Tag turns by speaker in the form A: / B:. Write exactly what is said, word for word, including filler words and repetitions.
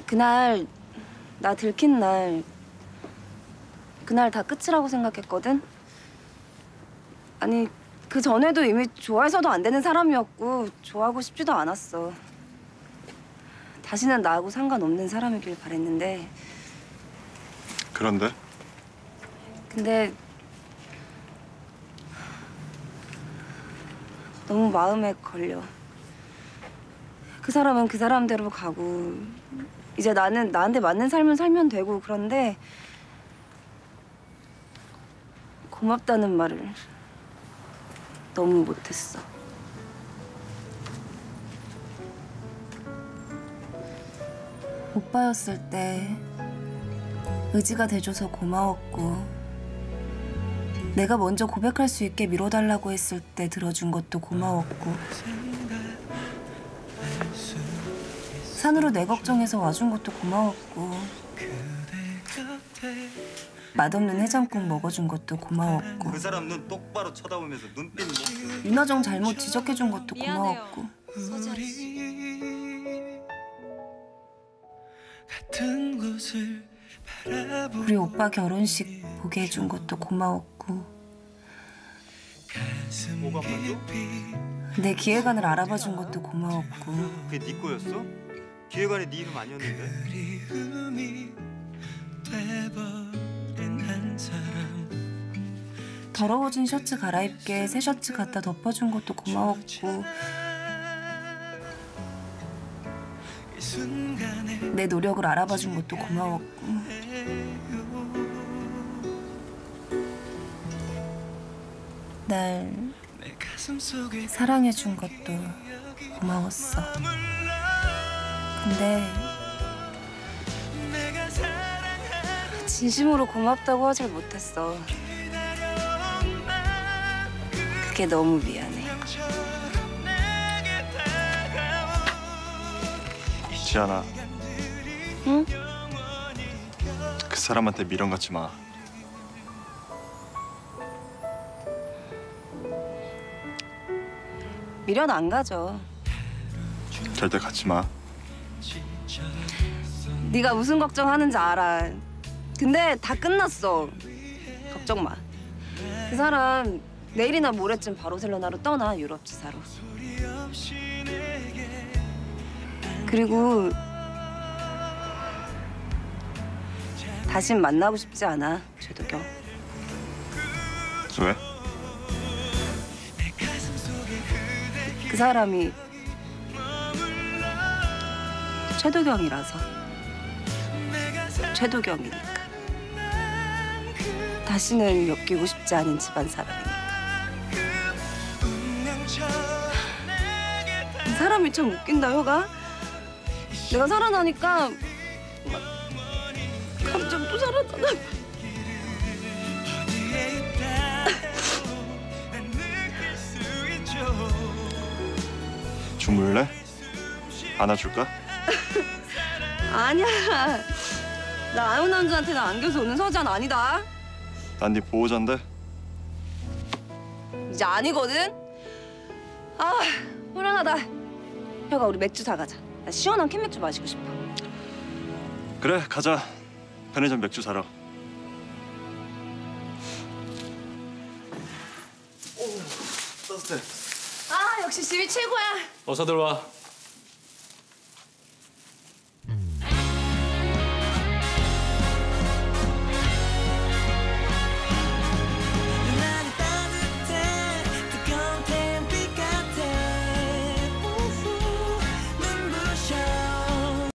A: 그날 나 들킨 날 그날 다 끝이라고 생각했거든. 아니 그 전에도 이미 좋아해서도 안 되는 사람이었고 좋아하고 싶지도 않았어. 다시는 나하고 상관없는 사람이길 바랬는데.
B: 그런데?
A: 근데 너무 마음에 걸려. 그 사람은 그 사람대로 가고 이제 나는 나한테 맞는 삶을 살면 되고. 그런데 고맙다는 말을 너무 못했어. 오빠였을 때 의지가 돼줘서 고마웠고, 내가 먼저 고백할 수 있게 밀어달라고 했을 때 들어준 것도 고마웠고, 산으로 내 걱정해서 와준 것도 고마웠고, 맛없는 해장국 먹어준 것도 고마웠고,
C: 그 사람 눈 똑바로 쳐다보면서 눈빛 뭐...
A: 윤하정 잘못 지적해준 것도 고마웠고, 우리 오빠 결혼식 보게 해준 것도 고마웠고,
C: 뭐가 맞죠?
A: 내 기획안을 알아봐준 것도 고마웠고.
C: 그게 네 거였어? 기획안에 네 이름 아니었는데?
A: 더러워진 셔츠 갈아입게 새 셔츠 갖다 덮어준 것도 고마웠고, 내 노력을 알아봐준 것도 고마웠고, 날 사랑해준 것도 고마웠어. 근데 진심으로 고맙다고 하질 못했어. 그게 너무 미안해.
B: 지안아.
A: 응?
B: 그 사람한테 미련 갖지 마.
A: 미련 안 가져.
B: 절대 갖지 마.
A: 네가 무슨 걱정하는지 알아. 근데 다 끝났어. 걱정 마. 그 사람 내일이나 모레쯤 바르셀로나로 떠나, 유럽 지사로. 그리고 다신 만나고 싶지 않아, 최도경.
B: 왜?
A: 그 사람이 최도경이라서. 최도경이니까. 다시는 엮이고 싶지 않은 집안 사람이니까. 이 사람이 참 웃긴다, 혀가. 내가 살아나니까 막 감정 또 살았잖아.
B: 주물래? 안아줄까?
A: 아니야. 나 아무 남자한테나 안겨서 오는 서장 아니다.
B: 난 네 보호자인데.
A: 이제 아니거든? 아, 불안하다. 혀가, 우리 맥주 사가자. 나 시원한 캔맥주 마시고 싶어.
B: 그래, 가자. 편의점 맥주 사러.
C: 오, 따뜻해.
A: 아, 역시 집이 최고야.
D: 어서 들어와.